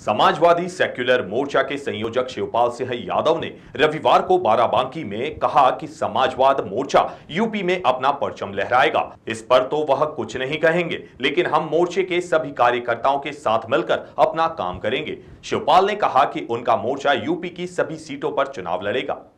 Samajwadi secular मोर्चा के संयोजक शिवपाल सिंह यादव ने रविवार को बाराबांकी में कहा कि समाजवाद मोर्चा यूपी में अपना परचम लहराएगा। इस पर तो वह कुछ नहीं कहेंगे, लेकिन हम मोर्चे के सभी कार्यकर्ताओं के साथ मिलकर अपना काम करेंगे। शिवपाल ने कहा कि उनका मोर्चा यूपी की सभी सीटों पर चुनाव लड़ेगा।